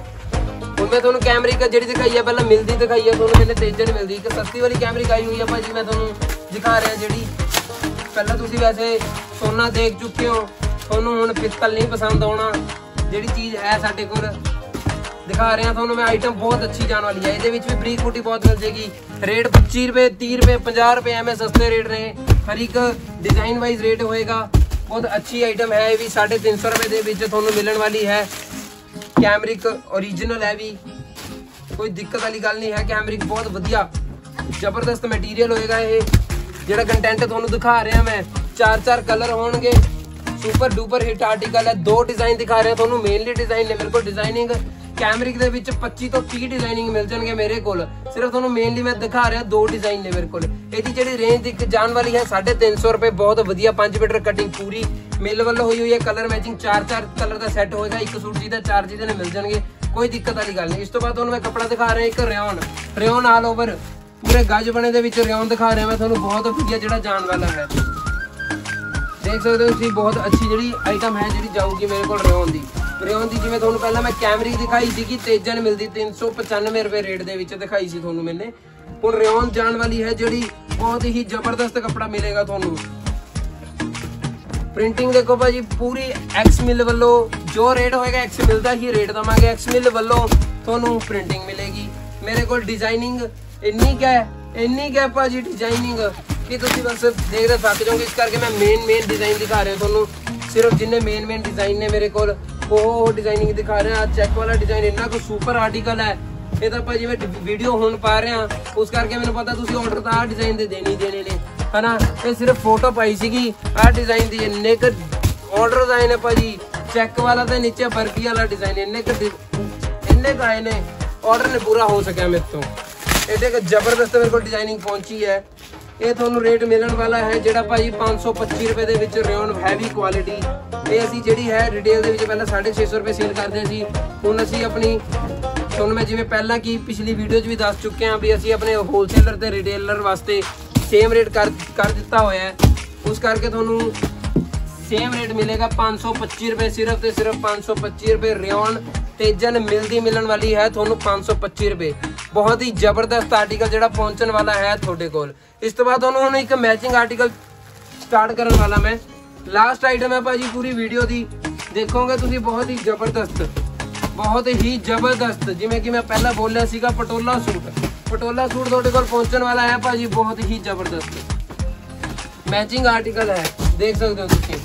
ਹੁਣ ਮੈਂ ਤੁਹਾਨੂੰ ਕੈਮਰਿਕ ਜਿਹੜੀ ਦਿਖਾਈ ਹੈ ਪਹਿਲਾਂ ਮਿਲਦੀ ਦਿਖਾਈ ਹੈ ਤੁਹਾਨੂੰ, ਮੈंने ਤੇਜਨ ਮਿਲਦੀ। ਇੱਕ ਸਸਤੀ ਵਾਲੀ ਕੈਮਰਿਕ ਆਈ ਹੋਈ ਹੈ ਭਾਜੀ ਮੈਂ ਤੁਹਾਨੂੰ ਦਿਖਾ ਰਿਹਾ। ਜਿਹੜੀ ਪਹਿਲਾਂ ਤੁਸੀਂ ਵੈਸੇ ਸੋਨਾ ਦੇਖ ਚੁੱਕੇ ਹੋ, ਤੁਹਾਨੂੰ ਹੁਣ ਪਿੱਤਲ ਨਹੀਂ ਪਸੰਦ ਆਉਣਾ। ਜਿਹੜੀ ਚੀਜ਼ ਹੈ ਸਾਡੇ ਕੋਲ ਦਿਖਾ ਰਿਹਾ ਤੁਹਾਨੂੰ ਮੈਂ। ਆਈਟਮ ਬਹੁਤ ਅੱਛੀ ਜਾਣ ਵਾਲੀ ਹੈ। ਇਹਦੇ ਵਿੱਚ ਵੀ ਬਰੀਕ ਬੂਟੀ ਬਹੁਤ ਮਿਲ ਜਾਏਗੀ। ਰੇਟ ਪੱਚੀ ਰੁਪਏ ਤੀਹ ਰੁਪਏ ਪੰਜਾਹ ਰੁਪਏ ਐਵੇਂ ਸਸਤੇ ਰੇਟ ਨੇ। ਹਰ ਇੱਕ ਡਿਜ਼ਾਈਨ ਵਾਈਜ਼ ਰੇਟ ਹੋਏਗਾ। ਬਹੁਤ ਅੱਛੀ ਆਈਟਮ ਹੈ। ਇਹ ਵੀ ਸਾਢੇ ਤਿੰਨ ਸੌ ਰੁਪਏ ਦੇ ਵਿੱਚ ਤੁਹਾਨੂੰ ਮਿਲਣ ਵਾਲੀ ਹੈ। कैमरिक ओरिजिनल है भी, कोई दिक्कत वाली गल नहीं है। कैमरिक बहुत वधिया जबरदस्त मटीरियल होएगा ये। ਜਿਹੜਾ ਕੰਟੈਂਟ ਤੁਹਾਨੂੰ ਦਿਖਾ ਰਿਹਾ ਮੈਂ, ਚਾਰ ਚਾਰ ਕਲਰ ਹੋਣਗੇ, ਸੁਪਰ ਡੂਪਰ ਹਿੱਟ ਆਰਟੀਕਲ ਹੈ। ਦੋ ਡਿਜ਼ਾਈਨ ਦਿਖਾ ਰਿਹਾ ਤੁਹਾਨੂੰ, ਮੇਨਲੀ ਡਿਜ਼ਾਈਨ ਨੇ ਮੇਰੇ ਕੋਲ ਡਿਜ਼ਾਈਨਿੰਗ ਕੈਮਰਿਕ ਦੇ ਵਿੱਚ ਪੱਚੀ ਤੋਂ ਤੀਹ ਡਿਜ਼ਾਈਨਿੰਗ ਮਿਲ ਜਾਣਗੇ ਮੇਰੇ ਕੋਲ। ਸਿਰਫ ਤੁਹਾਨੂੰ ਮੇਨਲੀ ਮੈਂ ਦਿਖਾ ਰਿਹਾ ਦੋ ਡਿਜ਼ਾਈਨ ਨੇ ਮੇਰੇ ਕੋਲ। ਇਹਦੀ ਜਿਹੜੀ ਰੇਂਜ ਇੱਕ ਜਾਣ ਵਾਲੀ ਹੈ ਸਾਢੇ ਤਿੰਨ ਸੌ ਰੁਪਏ। ਬਹੁਤ ਵਧੀਆ ਪੰਜ ਮੀਟਰ ਕਟਿੰਗ ਪੂਰੀ ਮਿਲ ਵੱਲੋਂ ਹੋਈ ਹੋਈ ਹੈ। ਕਲਰ ਮੈਚਿੰਗ ਚਾਰ ਚਾਰ ਕਲਰ ਦਾ ਸੈੱਟ ਹੋਏਗਾ, ਇੱਕ ਸੂਟ ਜਿਹਦਾ ਚਾਰ ਜਿਹਦੇ ਨੇ ਮਿਲ ਜਾਣਗੇ, ਕੋਈ ਦਿੱਕਤ ਵਾਲੀ ਗੱਲ ਨਹੀਂ। ਇਸ ਤੋਂ ਬਾਅਦ ਤੁਹਾਨੂੰ ਮੈਂ ਕੱਪੜਾ ਦਿਖਾ ਰਿਹਾ ਇੱਕ ਰਿਓਨ, ਰਿਓਨ ਆਲ ਓਵਰ ਪੂਰੇ ਗੱਜ ਬਣੇ ਦੇ ਵਿੱਚ ਰਿਓਨ ਦਿਖਾ ਰਿਹਾ ਮੈਂ ਤੁਹਾਨੂੰ, ਬਹੁਤ ਵਧੀਆ ਜਿਹੜਾ ਜਾਣ ਵਾਲਾ ਹੈ। ਦੇਖ ਸਕਦੇ ਹੋ ਤੁਸੀਂ, ਬਹੁਤ ਅੱਛੀ ਜਿਹੜੀ ਆਈਟਮ ਹੈ ਜਿਹੜੀ ਜਾਊਗੀ ਮੇਰੇ ਕੋਲ ਰਿਓਨ ਦੀ। ਰਿਓਨ ਦੀ ਜਿਵੇਂ ਤੁਹਾਨੂੰ ਪਹਿਲਾਂ ਮੈਂ ਕੈਮਰਿਕ ਦਿਖਾਈ ਸੀ ਕਿ ਤੇਜਨ ਮਿਲਦੀ ਤਿੰਨ ਸੌ ਪਚਾਨਵੇਂ ਰੁਪਏ ਰੇਟ ਦੇ ਵਿੱਚ ਦਿਖਾਈ ਸੀ ਤੁਹਾਨੂੰ ਮੈਨੇ। ਹੁਣ ਰਿਓਨ ਜਾਣ ਵਾਲੀ ਹੈ ਜਿਹੜੀ ਬਹੁਤ ਹੀ ਜ਼ਬਰਦਸਤ ਕੱਪੜਾ ਮਿਲੇਗਾ ਤੁਹਾਨੂੰ। ਪ੍ਰਿੰਟਿੰਗ ਦੇਖੋ ਭਾਜੀ ਪੂਰੀ ਐਕਸ ਮਿਲ ਵੱਲੋਂ ਜੋ ਰੇਟ ਹੋਏਗਾ ਐਕਸ ਮਿਲ ਦਾ ਹੀ ਰੇਟ ਦਵਾਂਗੇ। ਐਕਸ ਮਿਲ ਵੱਲੋਂ ਤੁਹਾਨੂੰ ਪ੍ਰਿੰਟਿੰਗ ਮਿਲੇਗੀ। ਮੇਰੇ ਕੋਲ ਡਿਜ਼ਾਈਨਿੰਗ ਇੰਨੀ ਕੁ ਹੈ ਇੰਨੀ ਕੁ ਹੈ ਭਾਜੀ ਡਿਜ਼ਾਈਨਿੰਗ ਕਿ ਤੁਸੀਂ ਬਸ ਦੇਖਦੇ ਥੱਕ ਜਾਓਗੇ। ਇਸ ਕਰਕੇ ਮੈਂ ਮੇਨ ਮੇਨ ਡਿਜ਼ਾਈਨ ਦਿਖਾ ਰਿਹਾ ਤੁਹਾਨੂੰ। ਸਿਰਫ ਜਿੰਨੇ ਮੇਨ ਮੇਨ ਡਿਜ਼ਾਈਨ ਨੇ ਮੇਰੇ ਕੋਲ ਉਹ ਡਿਜ਼ਾਈਨਿੰਗ ਦਿਖਾ ਰਿਹਾ। ਚੈੱਕ ਵਾਲਾ ਡਿਜ਼ਾਈਨ ਇੰਨਾ ਕੁ ਸੁਪਰ ਆਰਟੀਕਲ ਹੈ। ਇਹ ਤਾਂ ਭਾਜੀ ਮੈਂ ਵੀਡੀਓ ਹੁਣ ਪਾ ਰਿਹਾ, ਉਸ ਕਰਕੇ ਮੈਨੂੰ ਪਤਾ ਤੁਸੀਂ ਆਰਡਰ ਤਾਂ ਆਹ ਡਿਜ਼ਾਈਨ ਦੇ ਦੇਣੇ ਦੇਣੇ ਨੇ ਹਨਾ। ਇਹ ਸਿਰਫ ਫੋਟੋ ਪਾਈ ਸੀਗੀ ਆਹ ਡਿਜ਼ਾਈਨ ਦੀ। ਇੰਨੇ ਕੁ ਆਰਡਰ ਡਿਜ਼ਾਈਨ ਹੈ ਭਾਜੀ। ਚੈੱਕ ਵਾਲਾ ਤੇ ਨੀਚੇ ਬਰਫੀ ਵਾਲਾ ਡਿਜ਼ਾਈਨ ਇੰਨੇ ਕੁ ਇੰਨੇ ਕੁ ਆਏ ਨੇ, ਆਰਡਰ ਨੇ ਪੂਰਾ ਹੋ ਸਕਿਆ ਮੇਰੇ ਤੋਂ। ਇਹਦੇ ਇੱਕ ਜ਼ਬਰਦਸਤ ਮੇਰੇ ਕੋਲ ਡਿਜ਼ਾਈਨਿੰਗ ਪਹੁੰਚੀ ਹੈ। ਇਹ ਤੁਹਾਨੂੰ ਰੇਟ ਮਿਲਣ ਵਾਲਾ ਹੈ ਜਿਹੜਾ ਭਾਜੀ ਪੰਜ ਸੌ ਪੱਚੀ ਰੁਪਏ ਦੇ ਵਿੱਚ ਰਿਓਨ ਹੈਵੀ ਕੁਆਲਿਟੀ। ਇਹ ਅਸੀਂ ਜਿਹੜੀ ਹੈ ਰਿਟੇਲ ਦੇ ਵਿੱਚ ਪਹਿਲਾਂ ਸਾਢੇ ਛੇ ਸੌ ਰੁਪਏ ਸੇਲ ਕਰਦੇ ਸੀ। ਹੁਣ ਅਸੀਂ ਆਪਣੀ ਤੁਹਾਨੂੰ ਮੈਂ ਜਿਵੇਂ ਪਹਿਲਾਂ ਕੀ ਪਿਛਲੀ ਵੀਡੀਓ 'ਚ ਵੀ ਦੱਸ ਚੁੱਕੇ ਹਾਂ ਵੀ ਅਸੀਂ ਆਪਣੇ ਹੋਲਸੇਲਰ ਤੇ ਰਿਟੇਲਰ ਵਾਸਤੇ ਸੇਮ ਰੇਟ ਕਰ ਕਰ ਦਿੱਤਾ ਹੋਇਆ ਹੈ। ਉਸ ਕਰਕੇ ਤੁਹਾਨੂੰ ਸੇਮ ਰੇਟ ਮਿਲੇਗਾ ਪੰਜ ਸੌ ਪੱਚੀ ਰੁਪਏ, ਸਿਰਫ ਤੇ ਸਿਰਫ ਪੰਜ ਸੌ ਪੱਚੀ ਰੁਪਏ। ਰਿਓਨ ਤੇਜਨ ਮਿਲਦੀ ਮਿਲਣ ਵਾਲੀ ਹੈ ਤੁਹਾਨੂੰ ਪੰਜ ਸੌ ਪੱਚੀ ਰੁਪਏ। ਬਹੁਤ ਹੀ ਜ਼ਬਰਦਸਤ ਆਰਟੀਕਲ ਜਿਹੜਾ ਪਹੁੰਚਣ ਵਾਲਾ ਹੈ ਤੁਹਾਡੇ ਕੋਲ। ਇਸ ਤੋਂ ਬਾਅਦ ਤੁਹਾਨੂੰ ਹੁਣ ਇੱਕ ਮੈਚਿੰਗ ਆਰਟੀਕਲ ਸਟਾਰਟ ਕਰਨ ਵਾਲਾ ਮੈਂ। ਲਾਸਟ ਆਈਟਮ ਹੈ ਭਾਜੀ ਪੂਰੀ ਵੀਡੀਓ ਦੀ, ਦੇਖੋਗੇ ਤੁਸੀਂ ਬਹੁਤ ਹੀ ਜ਼ਬਰਦਸਤ ਬਹੁਤ ਹੀ ਜ਼ਬਰਦਸਤ। ਜਿਵੇਂ ਕਿ ਮੈਂ ਪਹਿਲਾਂ ਬੋਲਿਆ ਸੀਗਾ ਪਟੋਲਾ ਸੂਟ, ਪਟੋਲਾ ਸੂਟ ਤੁਹਾਡੇ ਕੋਲ ਪਹੁੰਚਣ ਵਾਲਾ ਹੈ ਭਾਜੀ। ਬਹੁਤ ਹੀ ਜ਼ਬਰਦਸਤ ਮੈਚਿੰਗ ਆਰਟੀਕਲ ਹੈ, ਦੇਖ ਸਕਦੇ ਹੋ ਤੁਸੀਂ।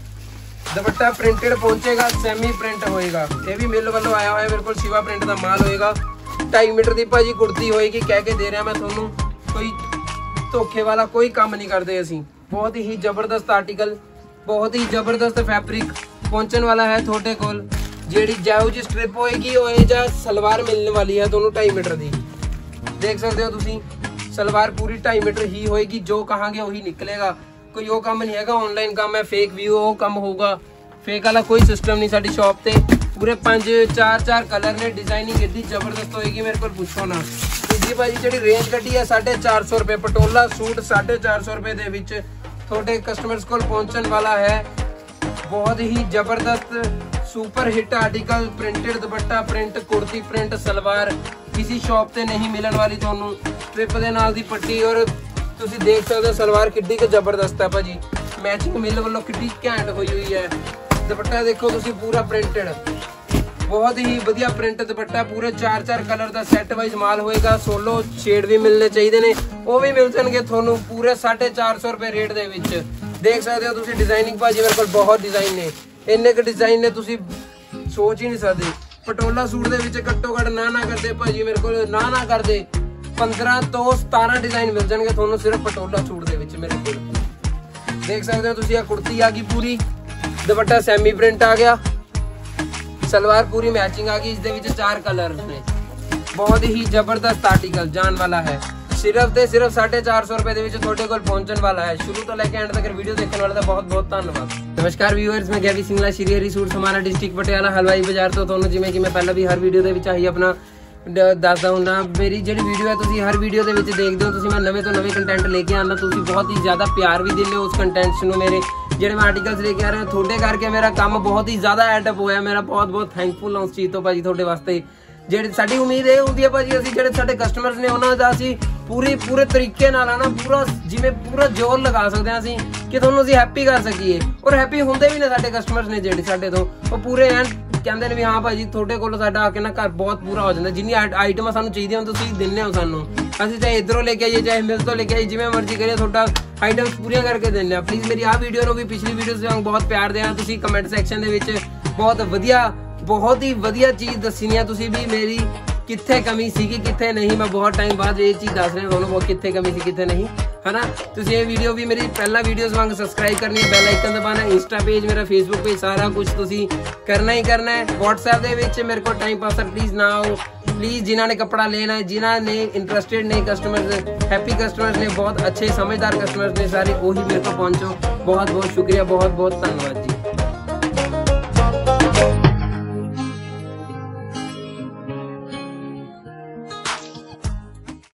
ਦੁਪੱਟਾ ਪ੍ਰਿੰਟਡ ਪਹੁੰਚੇਗਾ, ਸੈਮੀ ਪ੍ਰਿੰਟ ਹੋਏਗਾ। ਇਹ ਵੀ ਮਿਲ ਵੱਲੋਂ ਆਇਆ ਹੋਇਆ ਮੇਰੇ ਕੋਲ, ਸ਼ਿਵਾ ਪ੍ਰਿੰਟ ਦਾ ਮਾਲ ਹੋਏਗਾ। ਢਾਈ ਮੀਟਰ ਦੀ ਭਾਜੀ ਕੁੜਤੀ ਹੋਏਗੀ, ਕਹਿ ਕੇ ਦੇ ਰਿਹਾ ਮੈਂ ਤੁਹਾਨੂੰ। ਕੋਈ ਧੋਖੇ ਵਾਲਾ ਕੋਈ ਕੰਮ ਨਹੀਂ ਕਰਦੇ ਅਸੀਂ। ਬਹੁਤ ਹੀ ਜ਼ਬਰਦਸਤ ਆਰਟੀਕਲ, ਬਹੁਤ ਹੀ ਜ਼ਬਰਦਸਤ ਫੈਬਰਿਕ ਪਹੁੰਚਣ ਵਾਲਾ ਹੈ ਤੁਹਾਡੇ ਕੋਲ। ਜਿਹੜੀ ਜਿਹੋ ਜਿਹੀ ਸਟ੍ਰਿਪ ਹੋਏਗੀ ਉਹ ਇਹ ਜਾਂ ਸਲਵਾਰ ਮਿਲਣ ਵਾਲੀ ਹੈ ਤੁਹਾਨੂੰ ਢਾਈ ਮੀਟਰ ਦੀ। ਦੇਖ ਸਕਦੇ ਹੋ ਤੁਸੀਂ, ਸਲਵਾਰ ਪੂਰੀ ਢਾਈ ਮੀਟਰ ਹੀ ਹੋਏਗੀ। ਜੋ ਕਹਾਂਗੇ ਉਹੀ ਨਿਕਲੇਗਾ। ਕੋਈ ਉਹ ਕੰਮ ਨਹੀਂ ਹੈਗਾ ਆਨਲਾਈਨ ਕੰਮ ਹੈ ਫੇਕ ਵੀਊ ਉਹ ਕੰਮ ਹੋਊਗਾ। ਫੇਕ ਵਾਲਾ ਕੋਈ ਸਿਸਟਮ ਨਹੀਂ ਸਾਡੀ ਸ਼ਾਪ ਤੇ। ਪੂਰੇ ਪੰਜ ਚਾਰ ਚਾਰ ਕਲਰ ਨੇ। ਡਿਜ਼ਾਈਨਿੰਗ ਇੱਡੀ ਜ਼ਬਰਦਸਤ ਹੋਏਗੀ ਮੇਰੇ ਕੋਲ ਪੁੱਛੋ ਨਾ। ਜੀ ਭਾਜੀ ਜਿਹੜੀ ਰੇਂਜ ਕੱਢੀ ਹੈ ਸਾਢੇ ਚਾਰ ਸੌ ਰੁਪਏ। ਪਟੋਲਾ ਸੂਟ ਸਾਢੇ ਚਾਰ ਸੌ ਰੁਪਏ ਦੇ ਵਿੱਚ ਤੁਹਾਡੇ ਕਸਟਮਰਸ ਕੋਲ ਪਹੁੰਚਣ ਵਾਲਾ ਹੈ। ਬਹੁਤ ਹੀ ਜ਼ਬਰਦਸਤ ਸੁਪਰ ਹਿੱਟ ਆਰਟੀਕਲ। ਪ੍ਰਿੰਟਡ ਦੁਪੱਟਾ, ਪ੍ਰਿੰਟ ਕੁੜਤੀ, ਪ੍ਰਿੰਟ ਸਲਵਾਰ ਕਿਸੇ ਸ਼ਾਪ ਤੇ ਨਹੀਂ ਮਿਲਣ ਵਾਲੀ ਤੁਹਾਨੂੰ। ਸਟ੍ਰਿਪ ਦੇ ਨਾਲ ਦੀ ਪੱਟੀ ਔਰ ਤੁਸੀਂ ਦੇਖ ਸਕਦੇ ਹੋ ਸਲਵਾਰ ਕਿੱਡੀ ਕੁ ਜ਼ਬਰਦਸਤ ਹੈ ਭਾਜੀ। ਮੈਚਿੰਗ ਮਿਲ ਵੱਲੋਂ ਕਿੱਡੀ ਘੈਂਟ ਹੋਈ ਹੋਈ ਹੈ। ਦੁਪੱਟਾ ਦੇਖੋ ਤੁਸੀਂ ਪੂਰਾ ਪ੍ਰਿੰਟਡ, ਬਹੁਤ ਹੀ ਵਧੀਆ ਪ੍ਰਿੰਟ ਦੁਪੱਟਾ। ਪੂਰੇ ਚਾਰ ਚਾਰ ਕਲਰ ਦਾ ਸੈੱਟ ਵਾਈਜ਼ ਮਾਲ ਹੋਏਗਾ। ਸੋਲੋ ਸ਼ੇਡ ਵੀ ਮਿਲਨੇ ਚਾਹੀਦੇ ਨੇ, ਉਹ ਵੀ ਮਿਲ ਜਾਣਗੇ ਤੁਹਾਨੂੰ ਪੂਰੇ ਸਾਢੇ ਚਾਰ ਸੌ ਰੁਪਏ ਰੇਟ ਦੇ ਵਿੱਚ। ਦੇਖ ਸਕਦੇ ਹੋ ਤੁਸੀਂ ਡਿਜ਼ਾਈਨਿੰਗ ਭਾਜੀ ਮੇਰੇ ਕੋਲ ਬਹੁਤ ਡਿਜ਼ਾਈਨ ਨੇ। ਇੰਨੇ ਕੁ ਡਿਜ਼ਾਈਨ ਨੇ ਤੁਸੀਂ ਸੋਚ ਹੀ ਨਹੀਂ ਸਕਦੇ। ਪਟੋਲਾ ਸੂਟ ਦੇ ਵਿੱਚ ਘੱਟੋ ਘੱਟ ਨਾ ਨਾ ਕਰਦੇ ਭਾਜੀ ਮੇਰੇ ਕੋਲ, ਨਾ ਨਾ ਕਰਦੇ ਪੰਦਰਾਂ ਤੋਂ ਸਤਾਰਾਂ ਡਿਜ਼ਾਈਨ ਮਿਲ ਜਾਣਗੇ ਤੁਹਾਨੂੰ ਸਿਰਫ ਪਟੋਲਾ ਸੂਟ ਦੇ ਵਿੱਚ ਮੇਰੇ ਕੋਲ। ਦੇਖ ਸਕਦੇ ਹੋ ਤੁਸੀਂ, ਆ ਕੁੜਤੀ ਆ ਗਈ ਪੂਰੀ, ਦੁਪੱਟਾ ਸੈਮੀ ਪ੍ਰਿੰਟ ਆ ਗਿਆ, ਸਲਵਾਰ ਪੂਰੀ ਮੈਚਿੰਗ ਆ ਗਈ। ਇਸ ਦੇ ਵਿੱਚ ਚਾਰ ਕਲਰ ਨੇ। ਬਹੁਤ ਹੀ ਜ਼ਬਰਦਸਤ ਆਰਟੀਕਲ ਜਾਣ ਵਾਲਾ ਹੈ। ਸਿਰਫ ਤੇ ਸਿਰਫ ਸਾਢੇ ਚਾਰ ਸੌ ਰੁਪਏ ਦੇ ਵਿੱਚ ਤੁਹਾਡੇ ਕੋਲ ਪਹੁੰਚਣ ਵਾਲਾ ਹੈ। ਸ਼ੁਰੂ ਤੋਂ ਲੈ ਕੇ ਐਂਡ ਤੱਕ ਵੀਡੀਓ ਦੇਖਣ ਵਾਲੇ ਦਾ ਬਹੁਤ ਬਹੁਤ ਧੰਨਵਾਦ। ਨਮਸਕਾਰ ਵੀਅਰਸ, ਮੈਂ ਗੈਵੀ ਸਿੰਗਲਾ, ਸ਼੍ਰੀ ਹਰੀ ਸੂਟ ਸਮਾਣਾ, ਡਿਸਟ੍ਰਿਕਟ ਪਟਿਆਲਾ, ਹਲਵਾਈ ਬਾਜ਼ਾਰ ਤੋਂ। ਤੁਹਾਨੂੰ ਜਿਵੇਂ ਕਿ ਮੈਂ ਪਹਿਲਾਂ ਵੀ ਹਰ ਵੀਡੀਓ ਦੇ ਵਿੱਚ ਆਹੀ ਆਪਣਾ ਦੱਸਦਾ ਹੁੰਦਾ, ਮੇਰੀ ਜਿਹੜੀ ਵੀਡੀਓ ਹੈ ਤੁਸੀਂ ਹਰ ਵੀਡੀਓ ਦੇ ਵਿੱਚ ਦੇਖਦੇ ਹੋ। ਤੁਸੀਂ ਮੈਂ ਨਵੇਂ ਤੋਂ ਨਵੇਂ ਕੰਟੈਂਟ ਲੈ ਕੇ ਆਉਂਦਾ, ਤੁਸੀਂ ਬਹੁਤ ਹੀ ਜ਼ਿਆਦਾ ਪਿਆਰ ਵੀ ਦਿੰਦੇ ਹੋ ਉਸ ਕੰਟੈਂਟਸ ਨੂੰ। ਮੇਰੇ ਜਿਹੜੇ ਮੈਂ ਆਰਟੀਕਲਸ ਲੈ ਕੇ ਆ ਰਿਹਾ ਤੁਹਾਡੇ ਕਰਕੇ ਮੇਰਾ ਕੰਮ ਬਹੁਤ ਹੀ ਜ਼ਿਆਦਾ ਐਡਅਪ ਹੋਇਆ। ਮੇਰਾ ਬਹੁਤ ਬਹੁਤ ਥੈਂਕਫੁਲ ਹਾਂ ਉਸ ਚੀਜ਼ ਤੋਂ ਭਾਜੀ ਤੁਹਾਡੇ ਵਾਸਤੇ। ਜਿਹੜੇ ਸਾਡੀ ਉਮੀਦ ਇਹ ਹੁੰਦੀ ਹੈ ਭਾਜੀ, ਅਸੀਂ ਜਿਹੜੇ ਸਾਡੇ ਕਸਟਮਰਸ ਨੇ ਉਹਨਾਂ ਦਾ ਅਸੀਂ ਪੂਰੀ ਪੂਰੇ ਤਰੀਕੇ ਨਾਲ ਆਣਾ, ਪੂਰਾ ਜਿਵੇਂ ਪੂਰਾ ਜ਼ੋਰ ਲਗਾ ਸਕਦੇ ਹਾਂ ਅਸੀਂ ਕਿ ਤੁਹਾਨੂੰ ਅਸੀਂ ਹੈਪੀ ਕਰ ਸਕੀਏ। ਔਰ ਹੈਪੀ ਹੁੰਦੇ ਵੀ ਨੇ ਸਾਡੇ ਕਸਟਮਰਸ ਨੇ ਜਿਹੜੇ ਸਾਡੇ ਤੋਂ, ਉਹ ਪੂਰੇ ਐਨ ਕਹਿੰਦੇ ਨੇ ਵੀ ਹਾਂ ਭਾਜੀ ਤੁਹਾਡੇ ਕੋਲ ਸਾਡਾ ਆ ਕੇ ਨਾ ਘਰ ਬਹੁਤ ਪੂਰਾ ਹੋ ਜਾਂਦਾ। ਜਿੰਨੀ ਆਈਟਮਾਂ ਸਾਨੂੰ ਚਾਹੀਦੀਆਂ ਤੁਸੀਂ ਦਿੰਦੇ ਹੋ ਸਾਨੂੰ। ਅਸੀਂ ਚਾਹੇ ਇੱਧਰੋਂ ਲੈ ਕੇ ਆਈਏ ਚਾਹੇ ਮਿਲ ਤੋਂ ਲੈ ਕੇ ਆਈਏ, ਜਿਵੇਂ ਮਰਜ਼ੀ ਕਰੀਏ ਤੁਹਾਡਾ ਆਈਟਮਸ ਪੂਰੀਆਂ ਕਰਕੇ ਦਿੰਦੇ ਆ। ਪਲੀਜ਼ ਮੇਰੀ ਆਹ ਵੀਡੀਓ ਨੂੰ ਵੀ ਪਿਛਲੀ ਵੀਡੀਓਜ਼ ਵਾਂਗ ਬਹੁਤ ਪਿਆਰ ਦੇਣਾ। ਤੁਸੀਂ ਕਮੈਂਟ ਸੈਕਸ਼ਨ ਦੇ ਵਿੱਚ ਬਹੁਤ ਵਧੀਆ ਬਹੁਤ ਹੀ ਵਧੀਆ ਚੀਜ਼ ਦੱਸਣੀ ਆ ਤੁਸੀਂ ਵੀ ਮੇਰੀ ਕਿੱਥੇ ਕਮੀ ਸੀਗੀ ਕਿੱਥੇ ਨਹੀਂ। ਮੈਂ ਬਹੁਤ ਟਾਈਮ ਬਾਅਦ ਇਹ ਚੀਜ਼ ਦੱਸ ਰਿਹਾ ਤੁਹਾਨੂੰ ਬਹੁਤ ਕਿੱਥੇ ਕਮੀ ਸੀ ਕਿੱਥੇ ਨਹੀਂ। है ना। ਤੁਸੀਂ ਇਹ ਵੀਡੀਓ ਵੀ ਮੇਰੀ ਪਹਿਲਾਂ ਵੀਡੀਓਜ਼ ਵਾਂਗ ਸਬਸਕ੍ਰਾਈਬ ਕਰਨੀ ਹੈ, ਬੈਲ ਆਈਕਨ ਦਬਾਉਣਾ, ਇੰਸਟਾ ਪੇਜ ਮੇਰਾ, ਫੇਸਬੁੱਕ ਪੇਜ, ਸਾਰਾ ਕੁਝ ਤੁਸੀਂ ਕਰਨਾ ਹੀ ਕਰਨਾ ਹੈ। WhatsApp ਦੇ ਵਿੱਚ ਮੇਰੇ ਕੋਲ ਟਾਈਮ ਪਾਸਰ ਪਲੀਜ਼ ਨਾ ਆਓ प्लीज़। जिन्होंने ने कपड़ा लेना है, जिन्होंने इंटरेस्टेड ने कस्टमर्स, हैप्पी कस्टमर्स ने, बहुत अच्छे समझदार कस्टमर्स ने सारे, वही मेरे को पहुंचो। बहुत बहुत शुक्रिया, बहुत बहुत धन्यवाद जी।